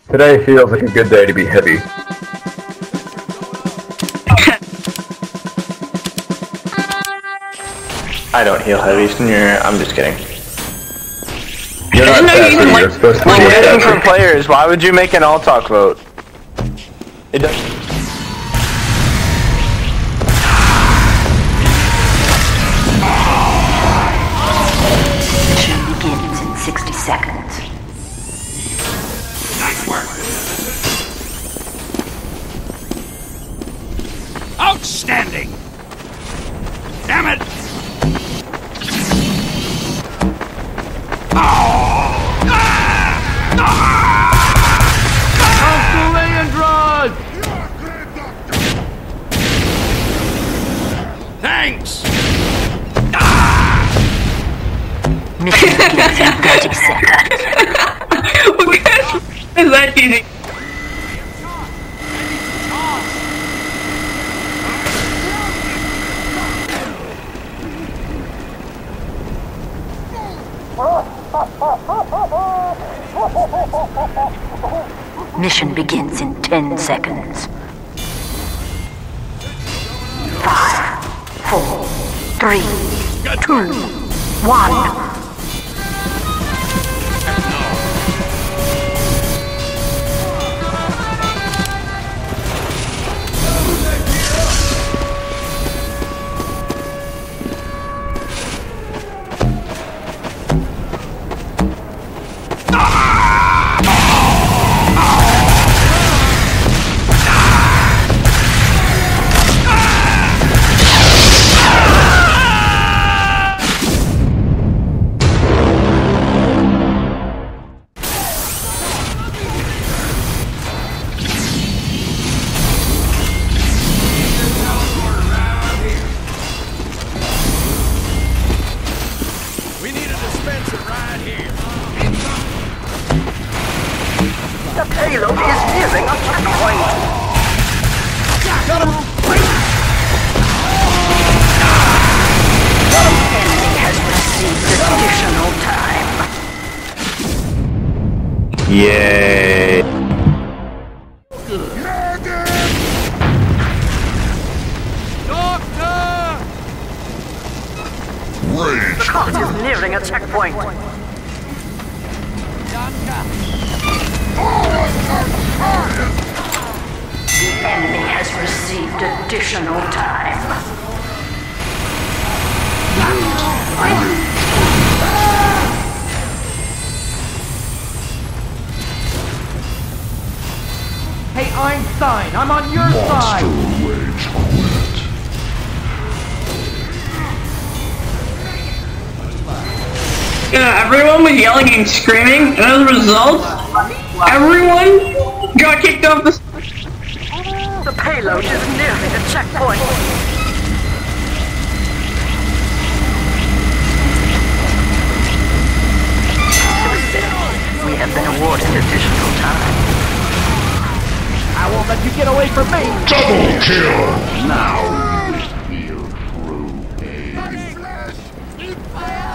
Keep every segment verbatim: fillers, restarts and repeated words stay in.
Today feels like a good day to be heavy. I don't heal heavies. I'm just kidding. You're not faster, like, you're supposed to be We're more waiting faster. for players. Why would you make an all talk vote? It does. Mission begins in sixty seconds. Nice work. Outstanding. Damn it. Thanks! Mission begins in thirty seconds. What kind of is that easy? Mission begins in ten seconds. Five, four, three, two, one. The payload is nearing a checkpoint. The enemy has received additional time. Yay. The clock is nearing a checkpoint. The enemy has received additional time. Hey Einstein, I'm on your side! Yeah, everyone was yelling and screaming, and as a result, everyone got kicked off the. The payload is nearing a checkpoint. We have been awarded additional time. I won't let you get away from me! Double kill! Now you will feel true pain.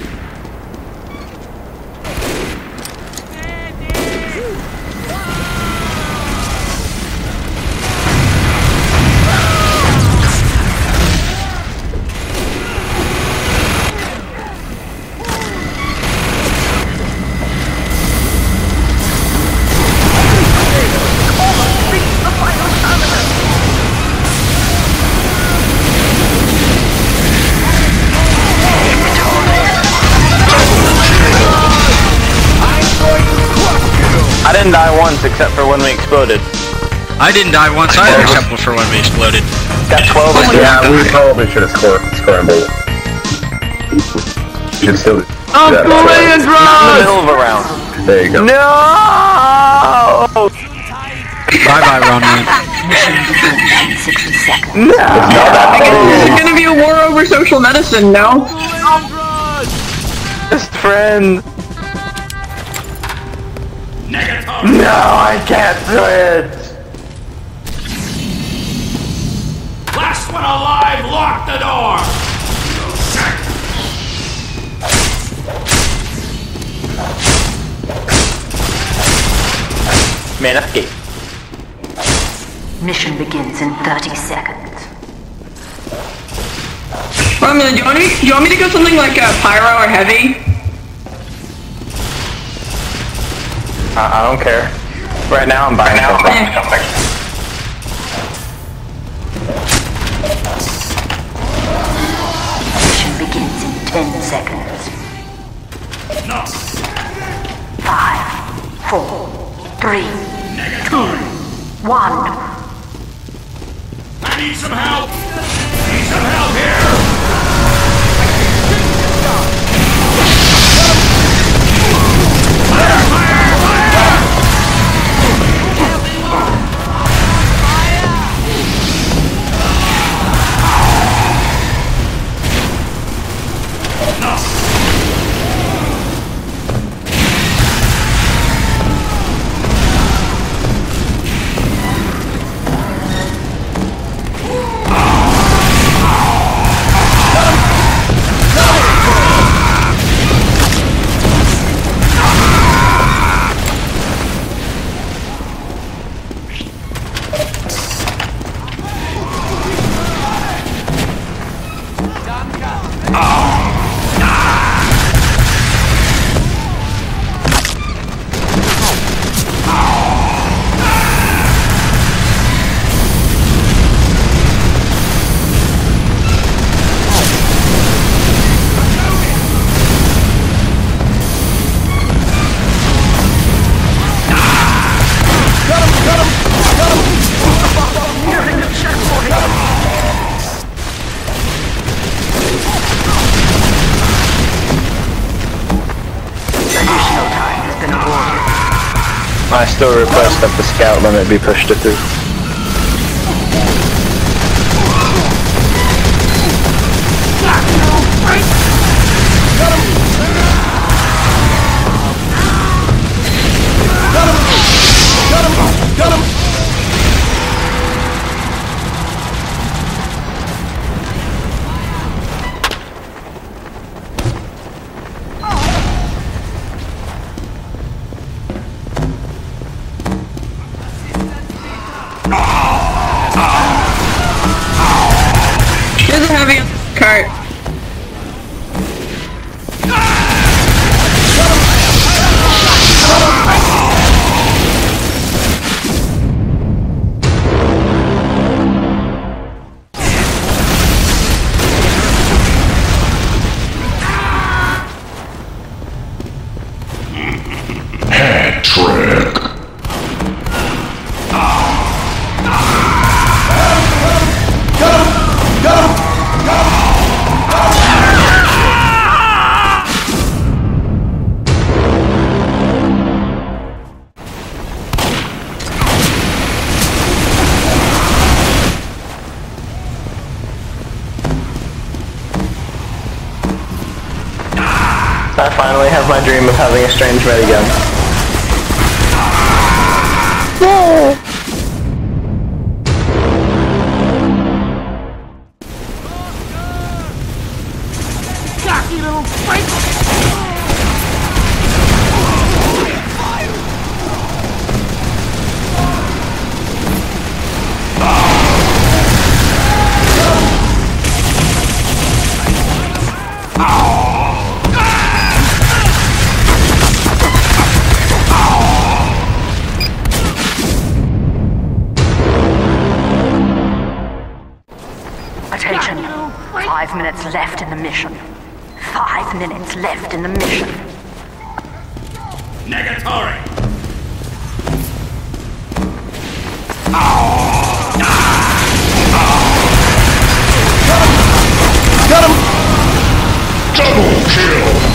I didn't die once except for when we exploded. I didn't die once either except for when we exploded. Got twelve. Oh, yeah, we probably should have scored, scrambled. You should still do I'm that. playing drugs! Not in the middle of a round. There you go. No! Bye bye, Ronan. sixty seconds. No! I guess there's gonna be a war over social medicine now. Best friend. No, I can't do it! Last one alive, lock the door! Man, escape. Mission begins in thirty seconds. Romeo, do you want me? Do you want me to go something like uh, pyro or heavy? Uh, I don't care. Right now, I'm buying something. Eh. Mission begins in ten seconds. No. Five, four, three, two, one. I need some help. Need some help here. Fire! Fire! Fire! I still request that the scout limit be pushed to three. There's a heavy cart. Trick. I finally have my dream of having a strange medigun. Cocky little freak! Attention. Five minutes left in the mission. Five minutes left in the mission. Negatory. Got him! Double kill.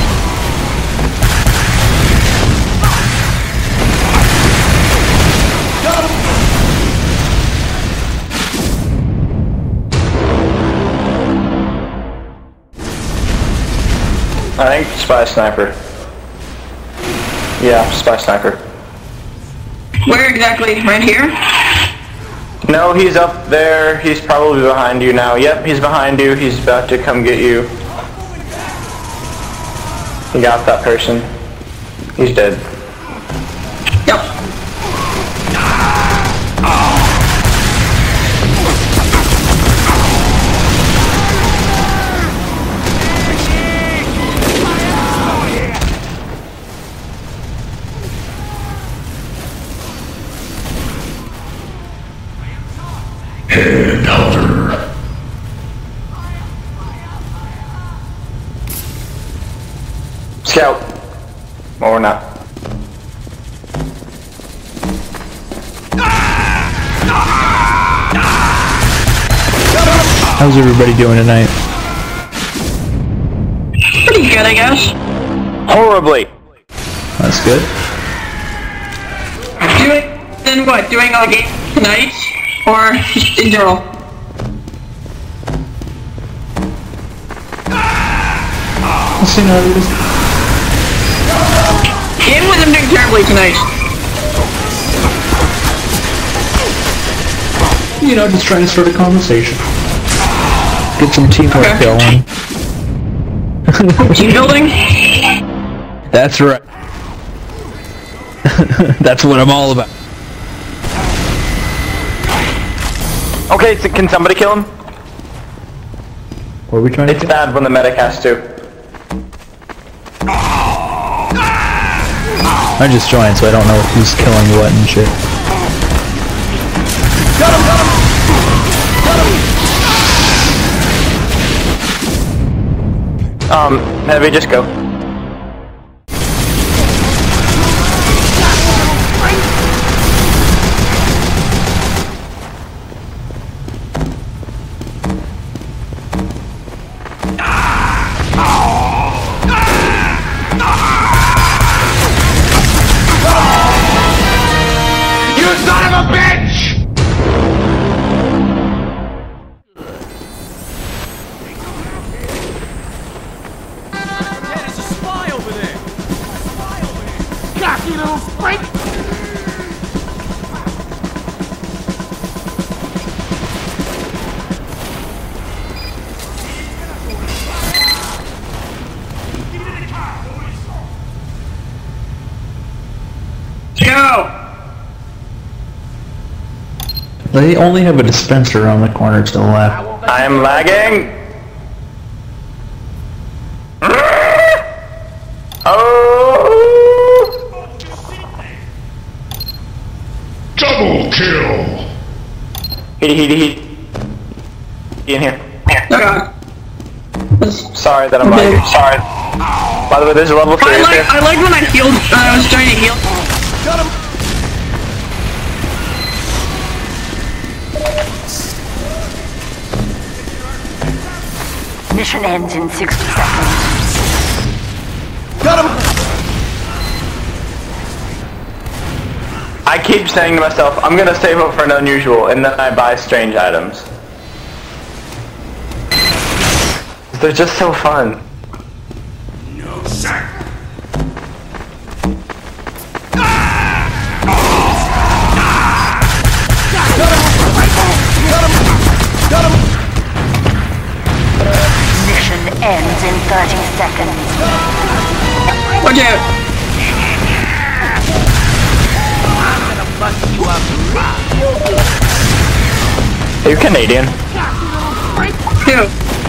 I think spy sniper. Yeah, spy sniper. Where exactly? Right here? No, he's up there. He's probably behind you now. Yep, he's behind you. He's about to come get you. He got that person. He's dead. Yep. Head powder. Scout. Or not. How's everybody doing tonight? Pretty good, I guess. Horribly. That's good. Doing, then what? Doing a game tonight? Or just in general? Let's see how it is. Game with him doing terribly tonight. You know, just trying to start a conversation. Get some teamwork Okay. going. Team building? That's right. That's what I'm all about. Okay, so can somebody kill him? What are we trying to It's do? bad when the medic has to. I just joined, so I don't know who's killing what and shit. Um, Heavy, just go. You son of a bitch! There's a spy over there! Spy over here! Cocky little freak! Go! They only have a dispenser around the corner to the left. I am lagging. Oh! Double kill! He, he, he. He in here. Oh god. Sorry that I'm Okay. lagging. Sorry. By the way, there's a level three I up like, here. I like when I healed, uh, I was trying to heal. Mission ends in sixty seconds. I keep saying to myself, I'm gonna save up for an unusual, and then I buy strange items. They're just so fun. No, sir. Mission ends in thirty seconds. Watch out. Are you Canadian? Two.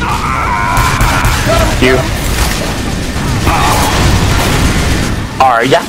You. Are ya?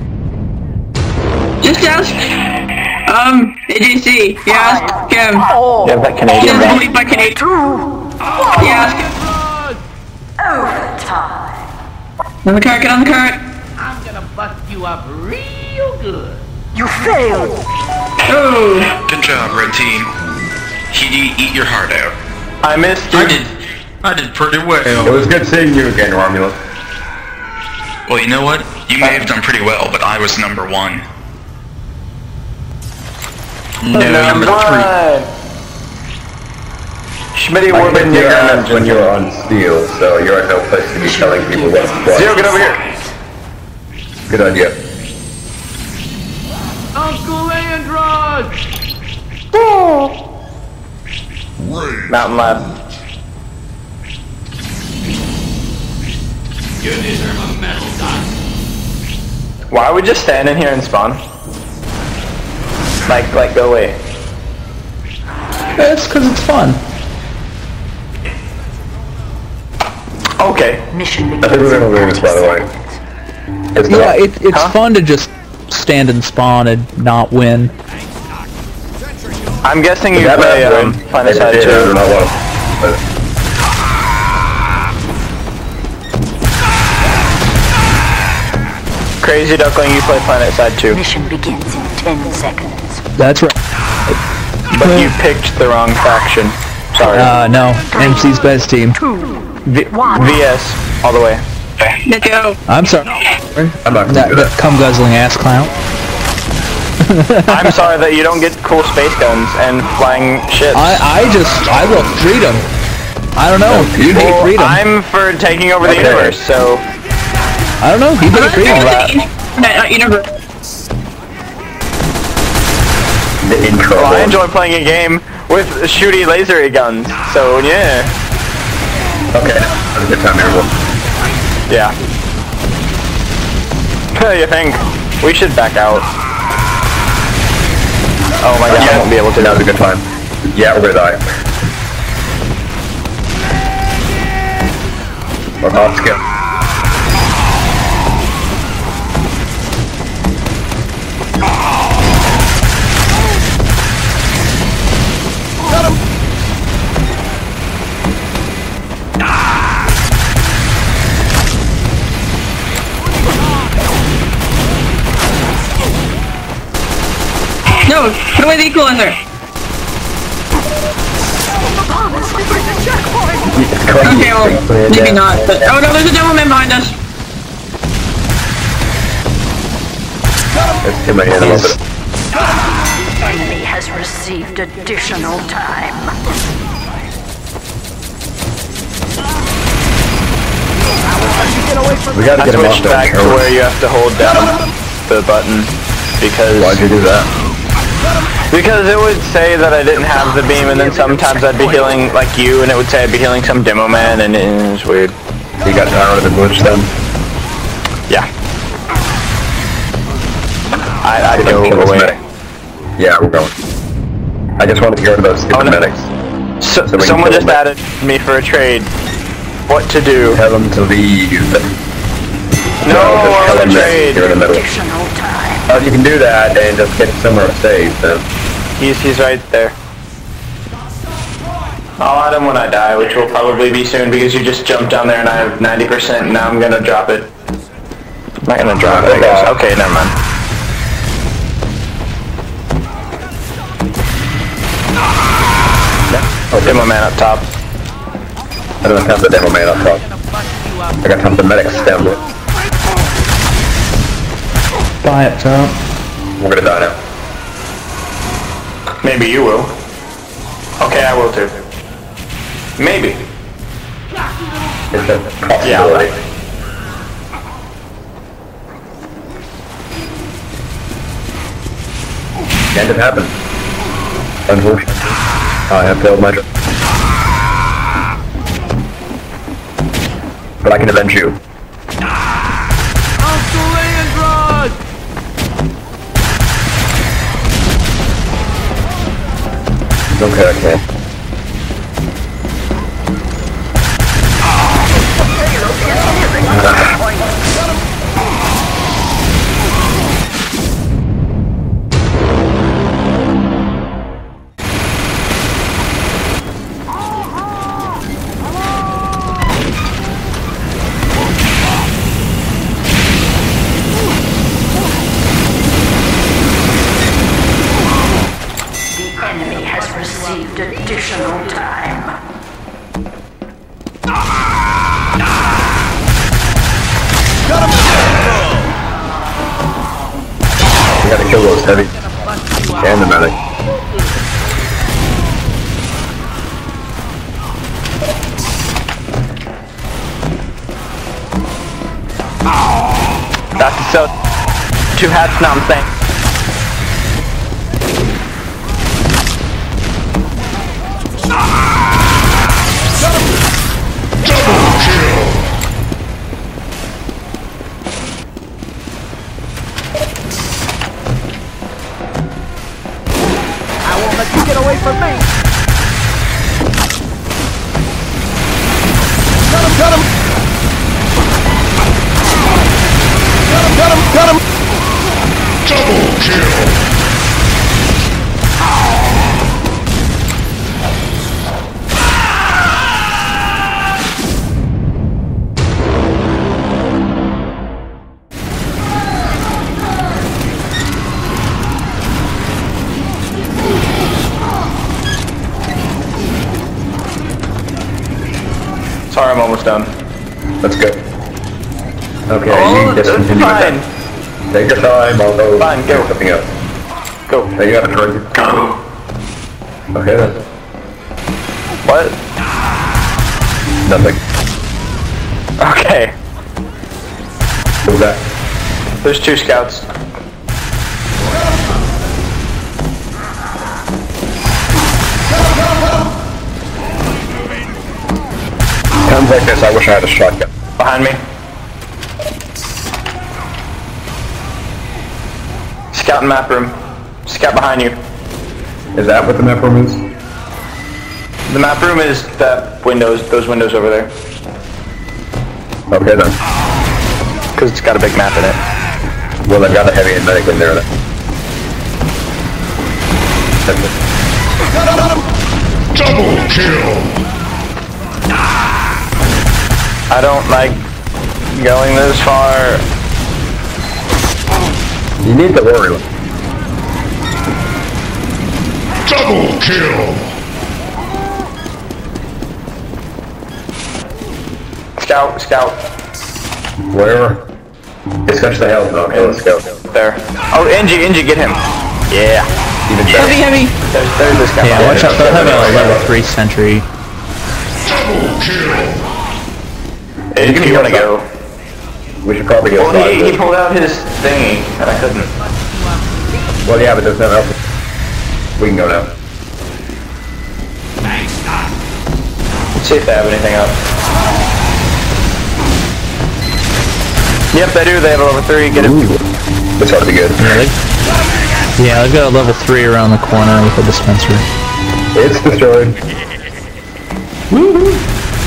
Just ask, um, A J C. Yeah, ask him. You have that Canadian Just guy. believe by Canadian. Yeah, ask him. Overtime. On the cart, get on the cart. I'm gonna bust you up real good. You failed. Oh. Good job, red team. He eat your heart out. I missed you. I did. I did pretty It well. was good seeing you again, Romulus. Well, you know what? You may have done pretty well, but I was number one. No, number three. Schmitty I Warman, hit your you're ass when you were on steel, so you're in no place to be telling people what to Zero, play. get over here. Good idea. Uncle Andros! Mountain Lab. You deserve a medal, Doc. Why are we just standing here and spawn? Like, like, go away. It's because it's fun. Okay. Mission I think we're begins gonna in lose, thirty by the way. seconds. It's Yeah, not. it, it's Huh? fun to just stand and spawn and not win. I'm guessing you That play last um, win, Planet I Side did, I don't two. know what. But Crazy Duckling, you play Planet Side two. Mission begins in ten seconds. That's right. But you picked the wrong faction. Sorry. Uh, no. M C's best team. V VS, all the way. Let's go. I'm sorry. I'm not gonna That, do that that. cum guzzling ass clown. I'm sorry that you don't get cool space guns and flying ships. I, I just, I love freedom. I don't know. You hate Well, freedom. I'm for taking over the Okay. universe, so I don't know. He hate freedom. That universe. The intro. well, I enjoy playing a game with shooty lasery guns. So yeah, Okay, have a good time, everyone. yeah. You think we should back out? Oh my god, I won't be able to. That was a good time. Yeah, we're gonna die. We're not skip. No, put away the equalizer. Okay, well, maybe not. But oh no, there's a devil man behind us. There's too many animals. The enemy has received additional time. We gotta I get him off switched back that. to where you have to hold down the button because Why'd you do that? because it would say that I didn't have the beam, and then sometimes I'd be healing like you, and it would say I'd be healing some demo man, and it was weird. You got out of the bush then? Yeah. I, I'd Let's go kill this away. medic. Yeah, we're going. I just wanted to get rid of those stupid Oh, no. medics. So, So we can someone kill just them. added me for a trade. What to do? Tell them to leave. No, just I tell want them to that trade. you're in the middle. Additional time. Oh, you can do that and just get somewhere safe then. He's he's right there. I'll add him when I die, which will probably be soon because you just jumped down there and I have ninety percent. Now I'm gonna drop it. I'm not gonna drop it, I guess. Okay, never mind. Demo man up top. I don't have the demo man up top. I got time the medic stem. Buy it, so. We're gonna die now. Maybe you will. Okay, I will too. Maybe. It's a possibility. Yeah, right. Can't it happen? Unfortunately. I have failed my job. But I can avenge you. Uncle Leningrad! Okay, okay. The enemy has received additional time. We gotta kill those heavy. And the medic. That's so. Two hats now, I'm saying. I won't let you get away from me! Got him, got him! Got him, got him, got him! Double kill! Sorry, I'm almost done. That's good. Okay, Oh, you that's discontinue fine. that. Take your time, I'll go Fine, go. do something else. Go. Hey, you got a target. Go. Okay then. What? Nothing. Okay. Who's that? There's two scouts. Times like this, I wish I had a shotgun. Behind me. Scout in map room. Scout behind you. Is that what the map room is? The map room is that windows, those windows over there. Okay then. Because it's got a big map in it. Well, I've got a heavy and medic in there then. That's it. Double kill! I don't like going this far. You need to worry. Double kill! Scout, scout. Where? Discuss the health. Okay, let's go. There. Oh, Angie, Angie, get him. Yeah. Even better. Heavy, heavy. There's, there's this guy. Yeah, watch out, they'll have a level three sentry. Double kill! If you want to go. We should probably go. Well, he, he pulled out his thingy, and I couldn't. Well, yeah, but there's no help. We can go now. Let's see if they have anything up. Yep, they do. They have a level three. Get it. This ought to be good. Yeah, they, yeah, they've got a level three around the corner with a dispenser. It's destroyed. Woohoo!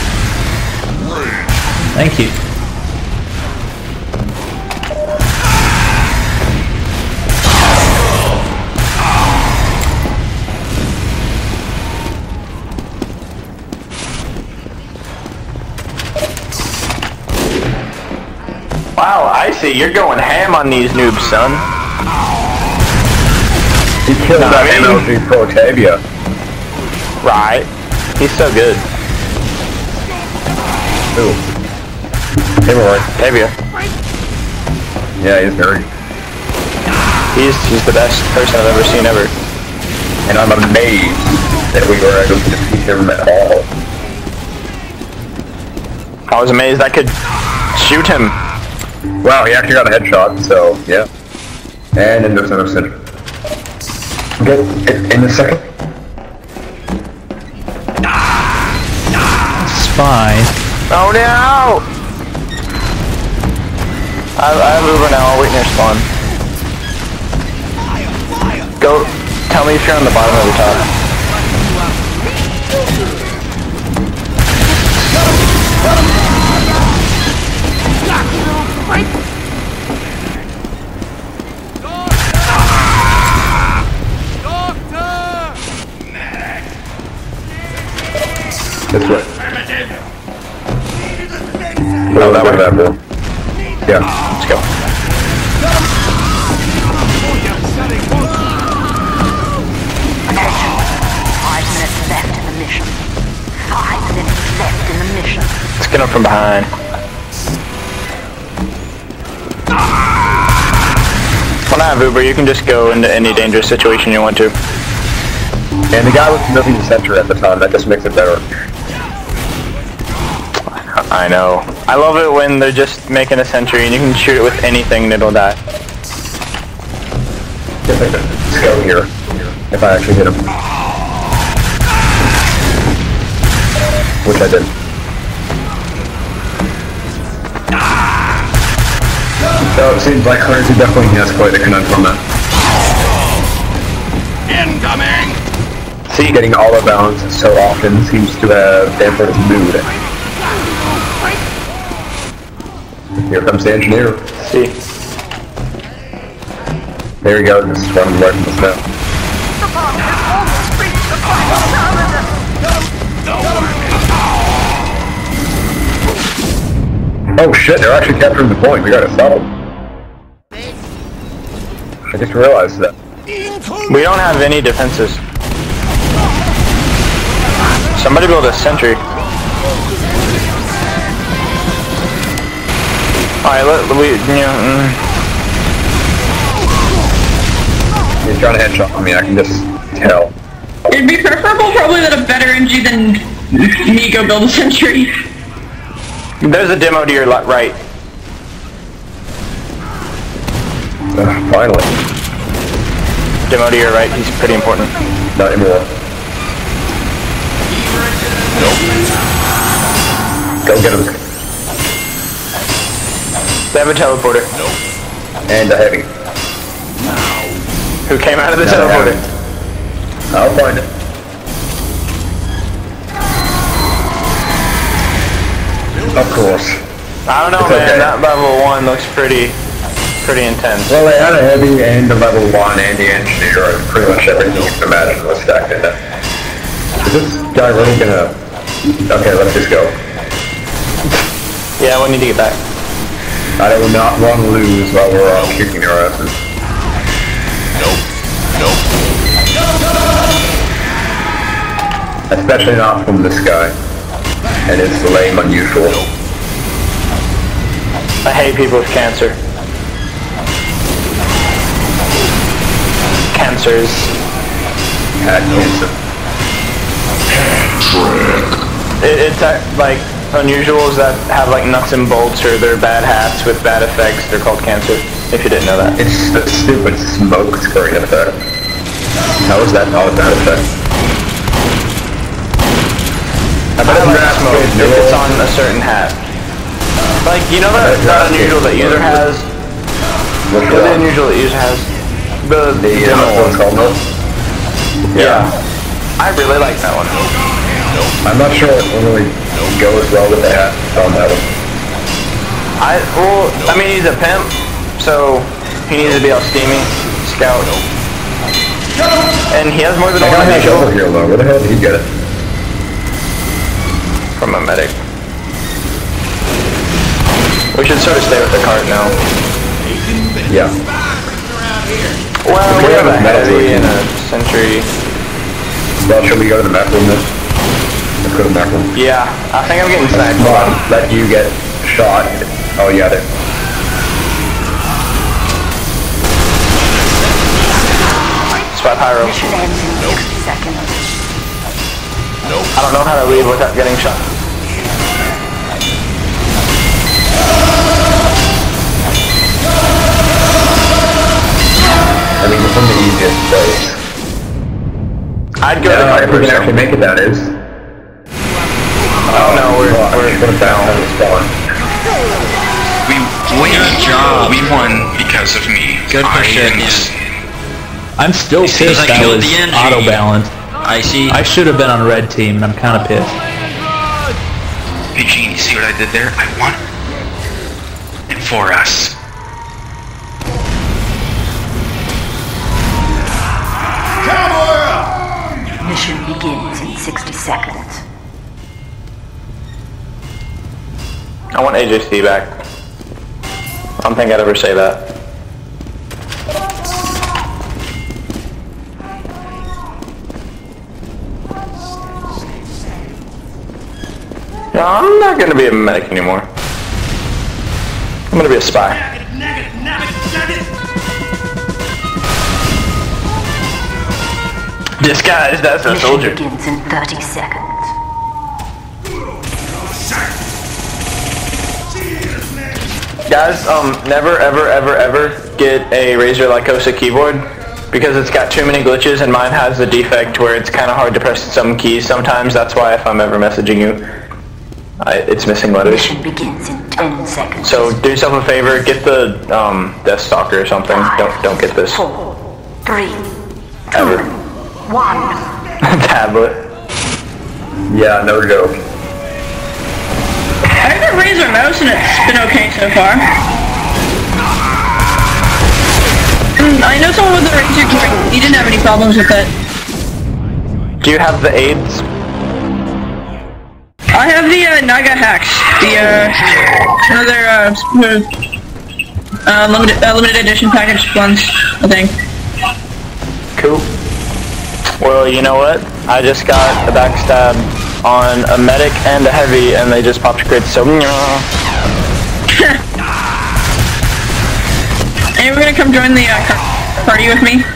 Thank you. Wow, I see. You're going ham on these noobs, son. He killed Nah, that I M mean- L G Pro Tavia. Right. He's so good. Ooh. Him alright. Tavia. Yeah, he's very. He's he's the best person I've ever seen ever. And I'm amazed that we were able to defeat him at all. I was amazed I could shoot him. Wow, he actually got a headshot, so yeah. And in the center center. Okay, in, in a second. Spy. Oh no! I, I have Uber now. I'll wait near spawn. Go. Tell me if you're on the bottom or the top. This way. Oh, that way, that way. Yeah. Let's go. Five minutes left in the mission. Five minutes left in the mission. Let's get him from behind. When I have Uber, you can just go into any dangerous situation you want to. And the guy was moving the center at the time, that just makes it better. I know. I love it when they're just making a sentry and you can shoot it with anything and it'll die. Let's go here. If I actually hit him. Which I did. So it seems like Clancy definitely has quite a conundrum then. Incoming! See, getting all the balance so often seems to have dampened his mood. Here comes the engineer. See. There you go, just running right from the snow. Oh shit, they're actually capturing the point. We gotta stop them. I just realized that. We don't have any defenses. Somebody build a sentry. Alright, let, we, you know, mm. He's trying to headshot me, I can just tell. It'd be preferable probably that a better N G than me go build a sentry. There's a demo to your le right. Uh, finally. Demo to your right, he's pretty important. Not anymore. Go get him. They have a teleporter. And a heavy. Who came out of the No, teleporter? I'll find it. Of course. I don't know, It's man. okay. That level one looks pretty, pretty intense. Well, they had a heavy and a level one and the engineer and pretty much everything you can imagine was stacked in it. Is this guy really gonna... Okay, let's just go. Yeah, we need to get back. I do not want to lose while we're all kicking our asses. Nope. Nope. Especially not from this guy. And it's lame unusual. I hate people with cancer. Cancers. Cat cancer. It, it's uh, like unusuals that have like nuts and bolts or they're bad hats with bad effects. They're called cancer. If you didn't know that. It's the stupid smoke screen effect. How is that not a bad effect? I bet I like it's smoke if it's on a certain hat. Like, you know that, that unusual that user has? What's What's the wrong? unusual that user has? The, The, the uh, demo what's one. called no? Yeah. I really like that one. I'm not sure it really goes well with the hat on that one. I, well, I mean, he's a pimp, so he needs to be all steamy, scout. And he has more than I one got hack over unusual here though, where the hell did he get it? from a medic. We should sort of stay with the cart now. Yeah. Well, Okay, we have a metal heavy room. and a sentry. Well, should we go to the map room then? Let's go to the map room. Yeah, I think I'm getting sniped. Come on, let you get shot. Oh yeah, there. Spy pyro. Mission ends in sixty seconds. I don't know how to leave without getting shot. I mean, it's from the easiest place. I'd go to the Yeah, cart if we can first. actually make it, that is. Oh no, we're, Fuck, we're what a down spawn. We won. Good job. We won because of me. Good push I at the was- I'm still As soon as pissed I I killed was the N G. auto-balanced. I see. I should have been on red team, and I'm kind of pissed. Hey Gene, you see what I did there? I won. And for us. Mission begins in sixty seconds. I want A J C back. I don't think I'd ever say that. No, I'm not gonna be a medic anymore. I'm gonna be a spy. Disguised as a Mission soldier. begins in thirty seconds. Guys, um, never, ever, ever, ever get a Razer Lycosa keyboard because it's got too many glitches and mine has a defect where it's kind of hard to press some keys sometimes. That's why if I'm ever messaging you, I, it's missing letters. Mission begins in ten seconds. So do yourself a favor, get the um, Death Stalker or something. Five, Don't don't get this Four, three, ever. one. Tablet. Yeah, no joke. I have a Razer mouse and it's been okay so far. Mm, I know someone with a Razer keyboard. He didn't have any problems with it. Do you have the AIDS? I have the uh, Naga hacks. The uh, another uh, smooth, uh, limited uh, limited edition package ones. I think. Cool. Well, you know what? I just got a backstab on a medic and a heavy, and they just popped crits, so... Anyone gonna come join the uh, party with me?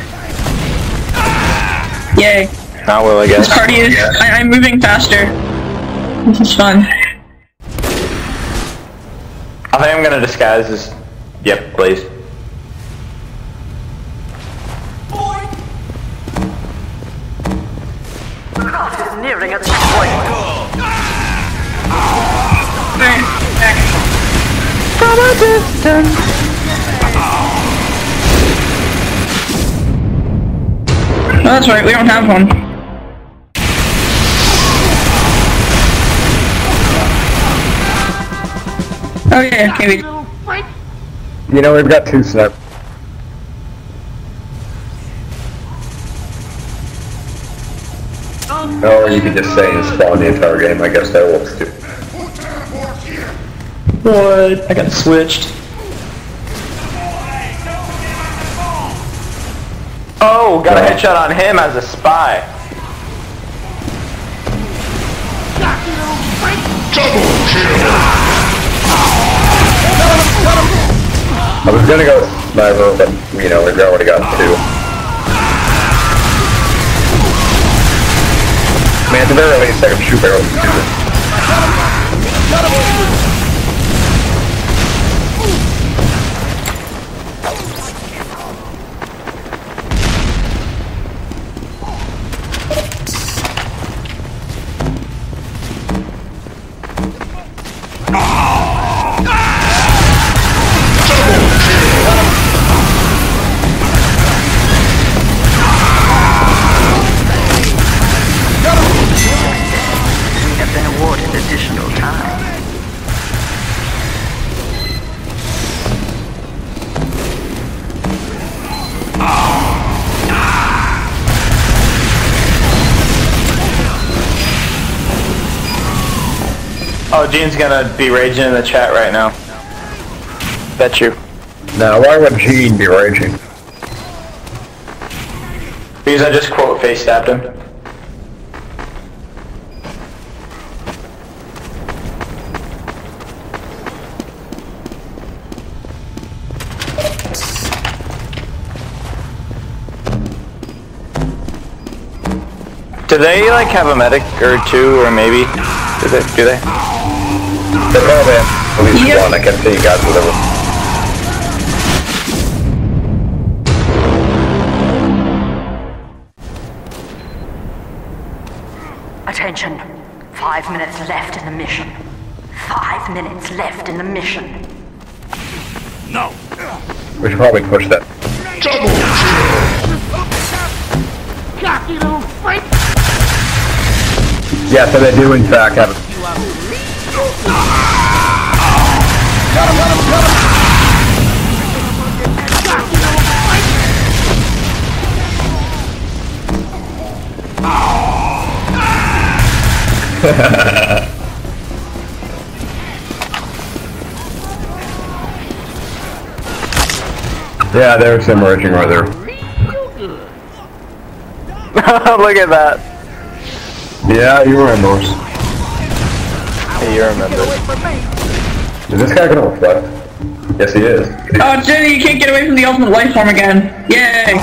Yay. I will, I guess. This party is... I, I'm moving faster. This is fun. I think I'm gonna disguise as... Yep, please. Cross is nearing a checkpoint. From a distance. Oh, that's right, we don't have one. Oh yeah, okay, we... You know, we've got two snipers. Oh, or you could just say and spawn the entire game. I guess that works too. What? I got switched. Oh, got a headshot on him as a spy. I was gonna go sniper, but you know, we've already got two. I mean, at the very least, I can shoot barrels and do this. Oh, Gene's gonna be raging in the chat right now. Bet you. Now, why would Gene be raging? Because I just quote face stabbed him. Do they like have a medic or two or maybe? Do they? Do they? They probably have at least Yep. one. I can see you guys with them. Attention. Five minutes left in the mission. Five minutes left in the mission. No. We should probably push that. Cocky little freak. Yeah, so they do in fact have a... Got him, got him, got him. Cocky little Yeah, there's some raging right there. Look at that. Yeah, you remember. Hey, you remember. Is this guy gonna reflect? Yes, he is. Oh, Jenny, you can't get away from the ultimate life form again. Yay!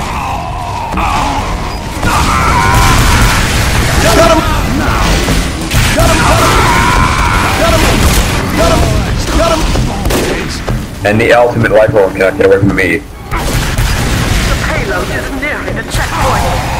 Got him! Got him! Got him! Got him! Got him! And the ultimate life form cannot get away from me. The payload is nearing a checkpoint.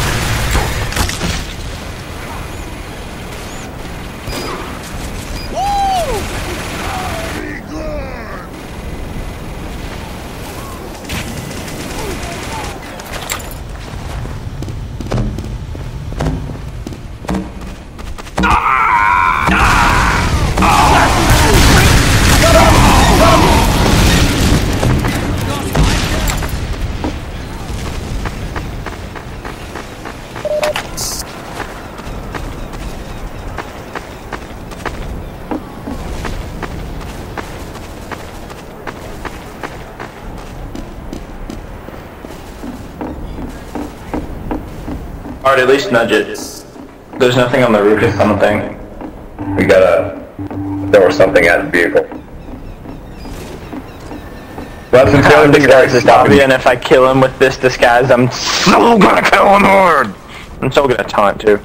Alright, at least nudge it. There's nothing on the roof or something. We gotta... There was something at the vehicle. Well, that's the only thing disguise that's is Darby, stopping and if I kill him with this disguise, I'm so gonna kill him hard. I'm so gonna taunt too.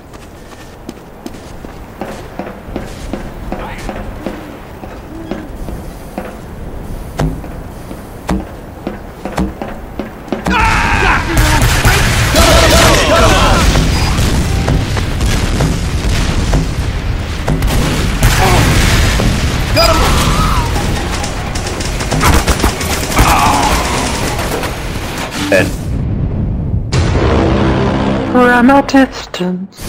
From a distance.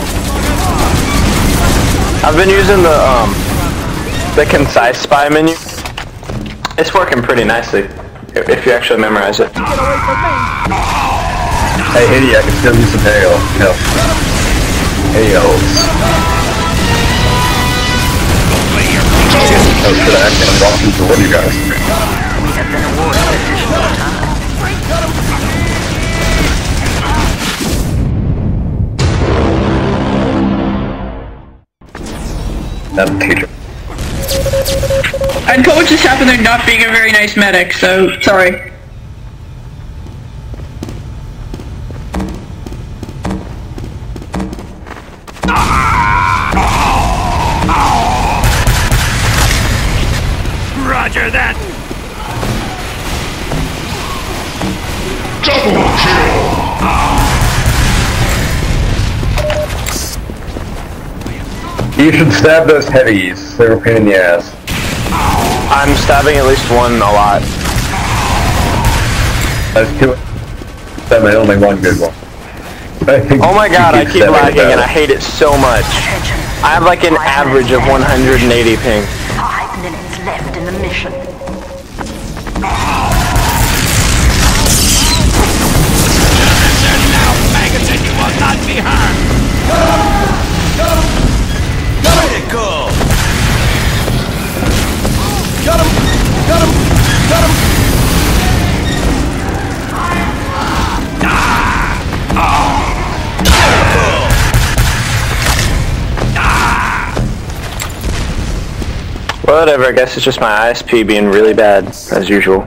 I've been using the um the concise spy menu. It's working pretty nicely if, if you actually memorize it. Hey, Hitty, I can still use some hail. No. Hails. Oh shit, I actually walked into one of you guys. We have been awarded additional time. That's the teacher. I'd call what just happened there not being a very nice medic, so sorry. Roger that! Double kill! You should stab those heavies. They're a pain in the ass. I'm stabbing at least one a lot. That's two. That made only one good one. I think Oh my god, I you keep stabbing lagging and better. I hate it so much. I have like an average of one hundred eighty ping. Five minutes left in the mission. Now, maggots, and you will not be harmed! Critical! Got him! Got him! Got him! Whatever, I guess it's just my I S P being really bad, as usual.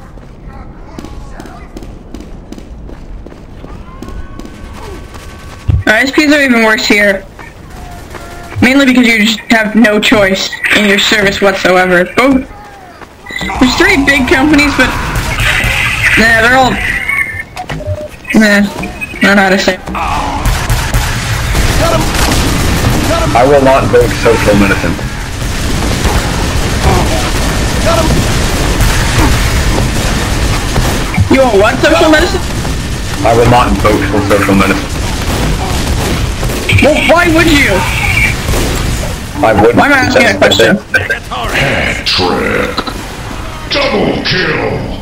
I S Ps are even worse here. Mainly because you just have no choice in your service whatsoever. Both. There's three big companies, but nah, they're all. Nah, I don't know how to say. I will not vote social medicine. You want what social medicine? I will not vote for social medicine. Well, why would you? I wouldn't. Why am I asking that question? Hat trick. Double kill.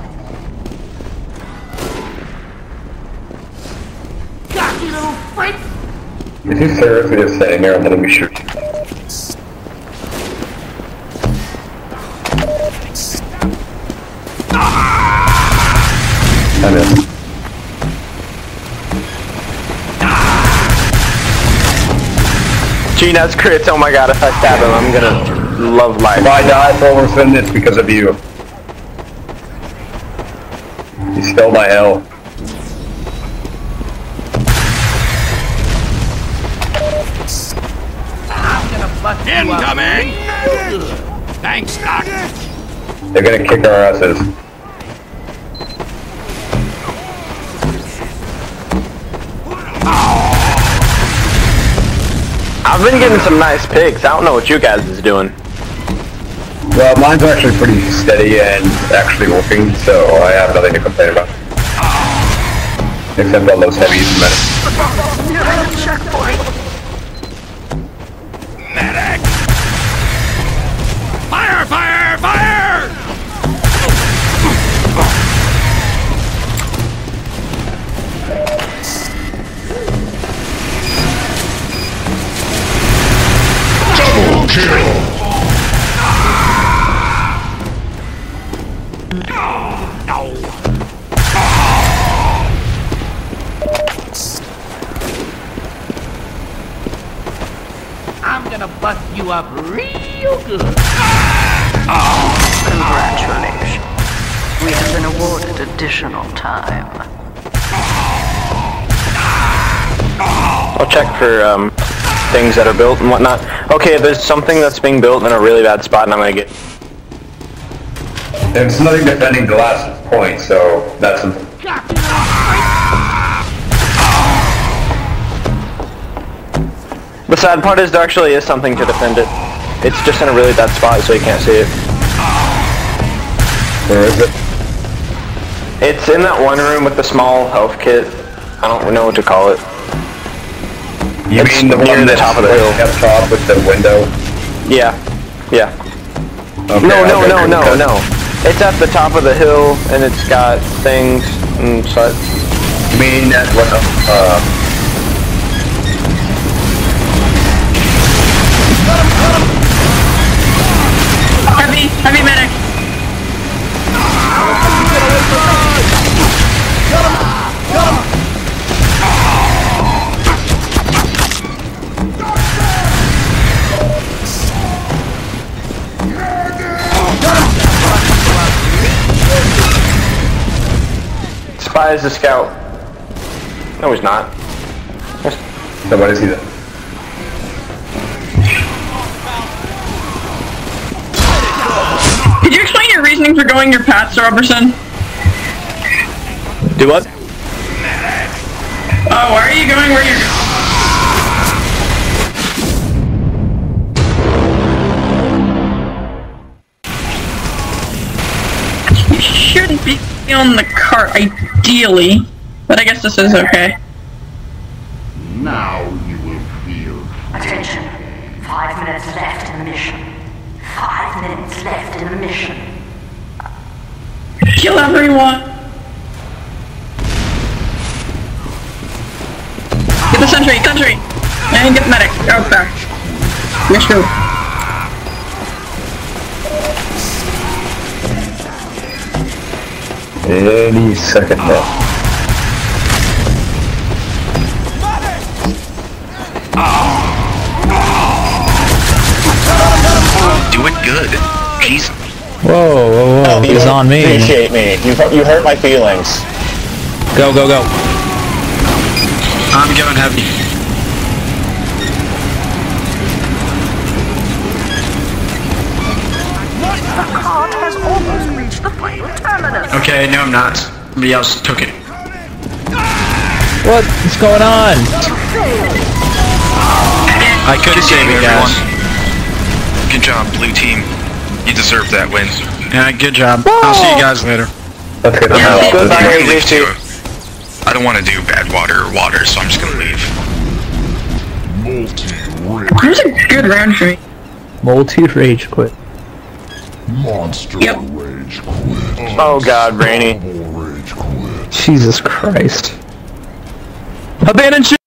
Got you, little freak! Is he seriously just sitting there and letting me shoot? I missed. G-Nuts crits, oh my god, if I stab him, I'm gonna love life. If I die for overspending, it's because of you. You stole my L. Incoming! Thanks, Doc. They're gonna kick our asses. I've been getting some nice picks. I don't know what you guys is doing. Well, mine's actually pretty steady and actually working, so I have nothing to complain about. Except all those heavies and medics. Medic! Fire, fire, fire! Double kill. I'm gonna bust you up real good. Congratulations. We have been awarded additional time. I'll check for um, things that are built and whatnot. Okay, there's something that's being built in a really bad spot, and I'm gonna get. There's nothing defending the last point, so that's something. The sad part is there actually is something to defend it. It's just in a really bad spot, so you can't see it. Where is it? It's in that one room with the small health kit. I don't know what to call it. You it's mean the near one the that's top of the hill? Up top with the window? Yeah. Yeah. Okay, no, no, okay, no, no, good. no. It's at the top of the hill, and it's got things and such. You mean that what? Uh. Heavy, heavy medic. Spy is a scout. No, he's not. So what is he then? Could you explain your reasoning for going your path, Sir Robertson? Do what? Oh, why are you going where you're... You shouldn't be on the cart, ideally. But I guess this is okay. Now you will feel. Attention. Five minutes left in the mission. Five minutes left in the mission. Kill everyone! Get the sentry, sentry! And get the medic. Oh, back. You're screwed. Any second now. Do it good. Jeez. Whoa, whoa, whoa. He's on me. Appreciate me. You you hurt my feelings. Go, go, go. I'm going heavy. The cart has almost reached the final terminus. Okay, no, I'm not. Somebody else took it. What is going on? I couldn't save it, guys. Good job, blue team. You deserve that win. Yeah, good job. I'll see you guys later. Let's get Yeah, the good. hell Bye, I'm gonna leave J C. too. I don't want to do bad water or water, so I'm just gonna leave. Multi-rage. That was a good round for me. Multi-rage quit. Monster Yep. rage quit. Oh God, Rainy. Double rage quit. Jesus Christ. Abandon ship!